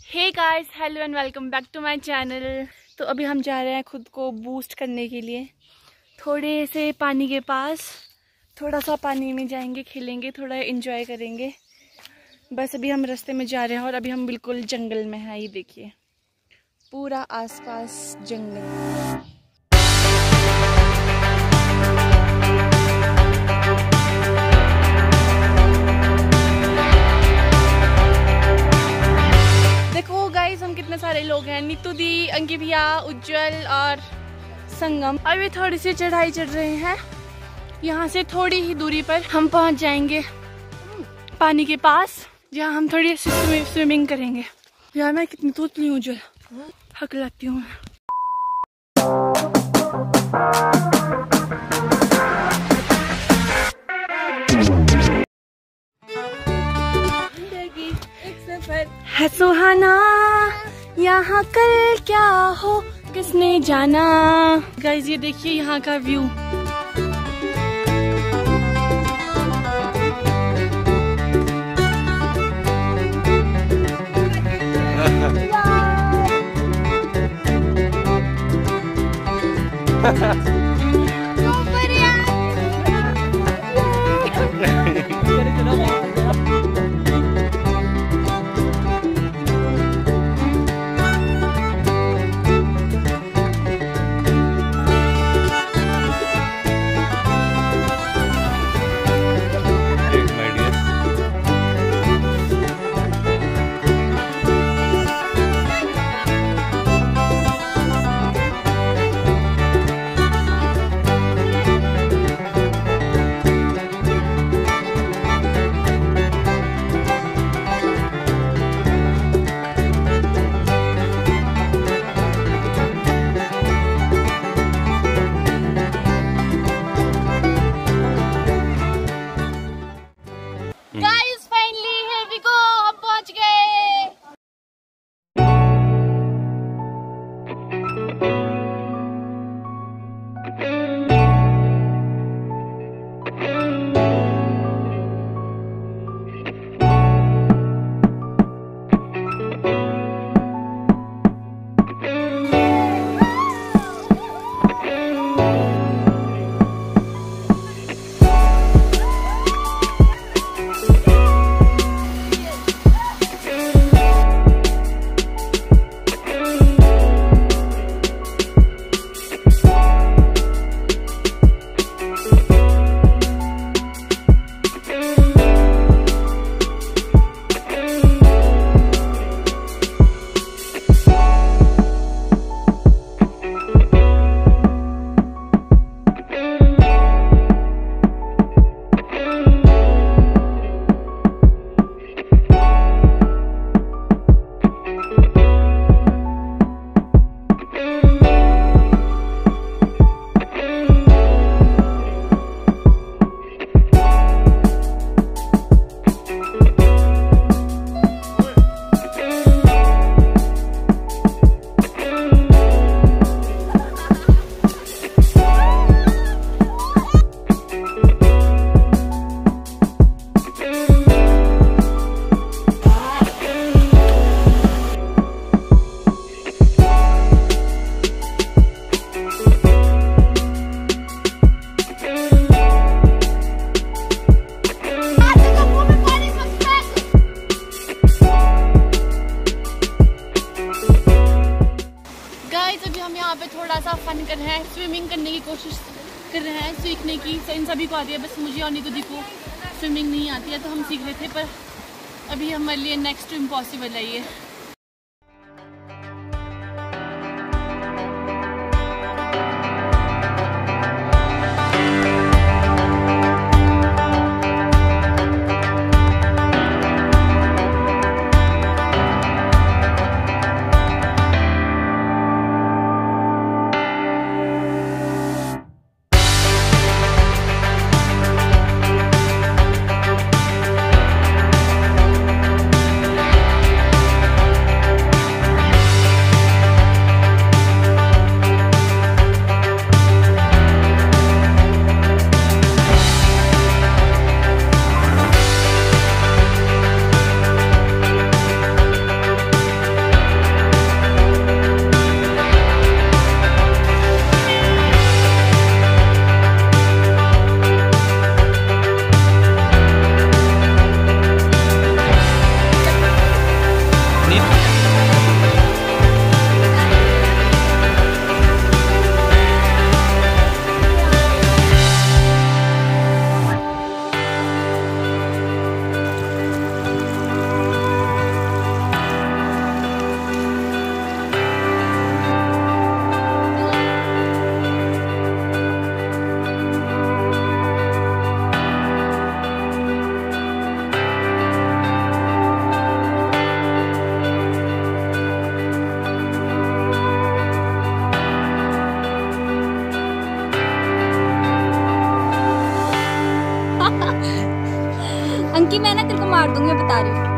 Hey guys, hello and welcome back to my channel. तो अभी हम जा रहे हैं खुद को बूस्ट करने के लिए थोड़े से पानी के पास। थोड़ा सा पानी में जाएंगे, खेलेंगे, थोड़ा एंजॉय करेंगे। बस अभी हम रास्ते में जा रहे हैं और अभी हम बिल्कुल जंगल में हैं। ये देखिए, पूरा आसपास जंगल। हम कितने सारे लोग हैं, नीतू दी, अंकी भैया, उज्जवल और संगम। अभी थोड़ी सी चढ़ाई चढ़ रहे हैं। यहाँ से थोड़ी ही दूरी पर हम पहुँच जाएंगे पानी के पास, जहाँ हम थोड़ी स्विमिंग करेंगे। यार मैं कितनी तोतली हूँ, उज्जवल हक लगती हूँ। है सुहाना यहाँ कल क्या हो किसने जाना। गाइस ये देखिए यहाँ का व्यू। थोड़ा सा फन कर रहे हैं, स्विमिंग करने की कोशिश कर रहे हैं, सीखने की। तो इन सभी को आती है, बस मुझे और नीतू दी को स्विमिंग नहीं आती है। तो हम सीख रहे थे, पर अभी हमारे लिए नेक्स्ट इम्पॉसिबल है ये। मार दूंगी, बता रही हूँ।